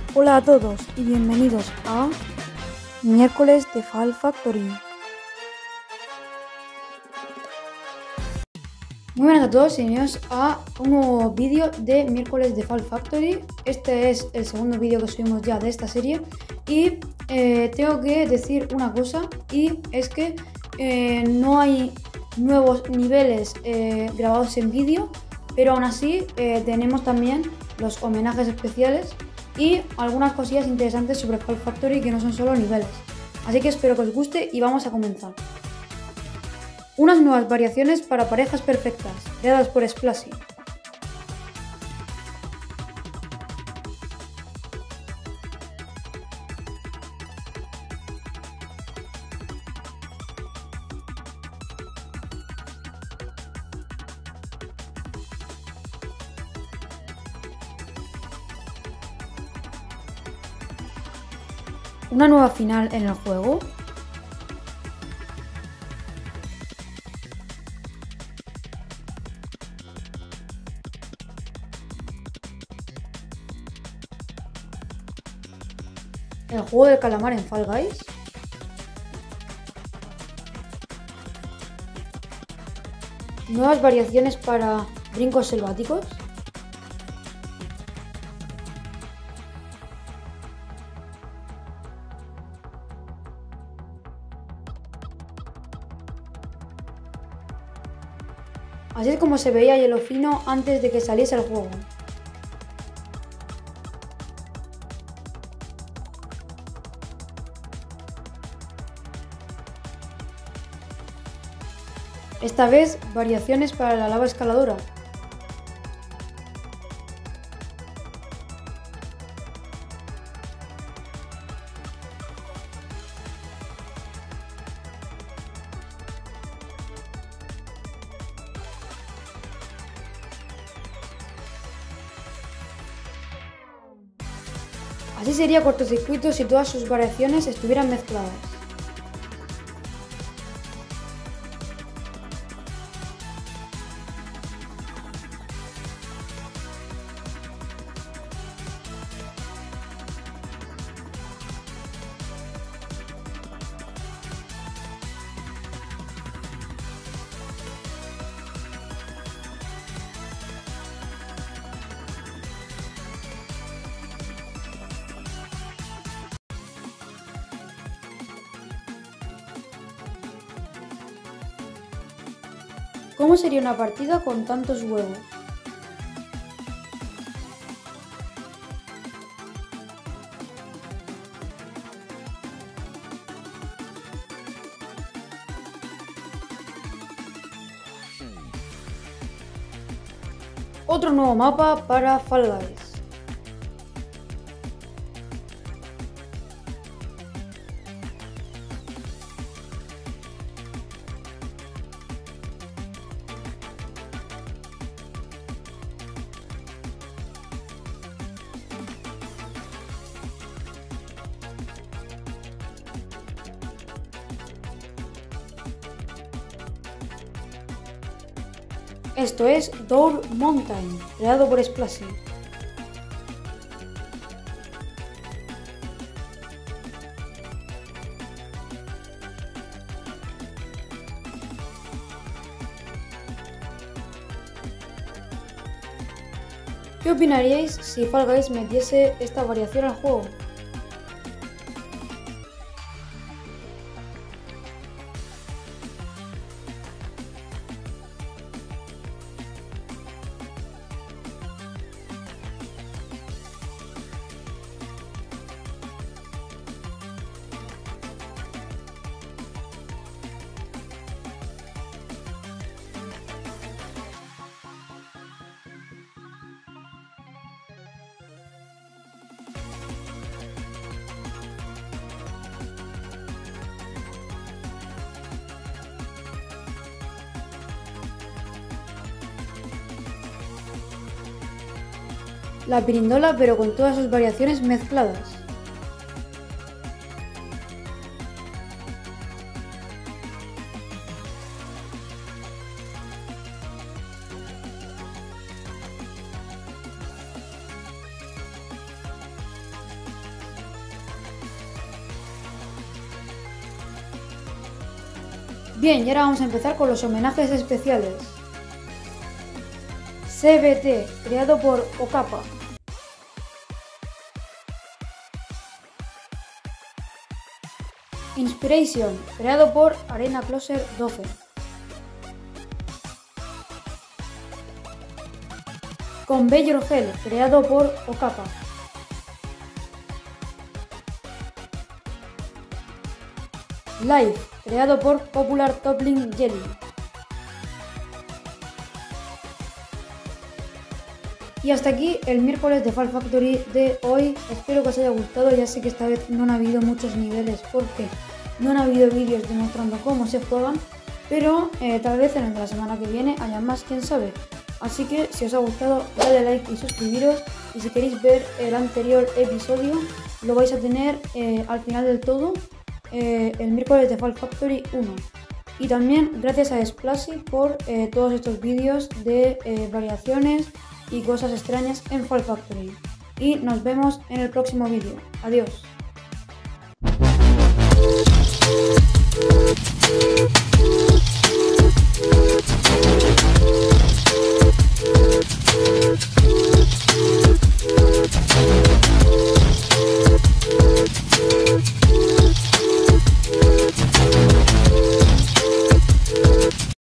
Hola a todos y bienvenidos a Miércoles de Fall Factory. Muy buenas a todos y bienvenidos a un nuevo vídeo de Miércoles de Fall Factory. Este es el segundo vídeo que subimos ya de esta serie y tengo que decir una cosa, y es que no hay nuevos niveles grabados en vídeo, pero aún así tenemos también los homenajes especiales y algunas cosillas interesantes sobre Fall Factory que no son solo niveles. Así que espero que os guste y vamos a comenzar. Unas nuevas variaciones para parejas perfectas, creadas por Splashy. Una nueva final en el juego. El juego del calamar en Fall Guys. Nuevas variaciones para brincos selváticos. Así es como se veía Hielo Fino antes de que saliese el juego. Esta vez, variaciones para la lava escaladora. Así sería cortocircuito si todas sus variaciones estuvieran mezcladas. ¿Cómo sería una partida con tantos huevos? Otro nuevo mapa para Fall Guys. Esto es Door Mountain, creado por Splashy. ¿Qué opinaríais si Fall Guys metiese esta variación al juego? La pirindola, pero con todas sus variaciones mezcladas. Bien, y ahora vamos a empezar con los homenajes especiales. CBT, creado por Okapa. Inspiration, creado por Arena Closer 12. Convey Your Hell, creado por Okapa. Live, creado por Popular Toppling Jelly. Y hasta aquí el miércoles de Fall Factory de hoy. Espero que os haya gustado. Ya sé que esta vez no han habido muchos niveles porque no han habido vídeos demostrando cómo se juegan, pero tal vez en el de la semana que viene haya más, quién sabe. Así que si os ha gustado, dale like y suscribiros. Y si queréis ver el anterior episodio, lo vais a tener al final del todo, el miércoles de Fall Factory 1. Y también gracias a Splashy por todos estos vídeos de variaciones y cosas extrañas en Fall Factory. Y nos vemos en el próximo vídeo. Adiós.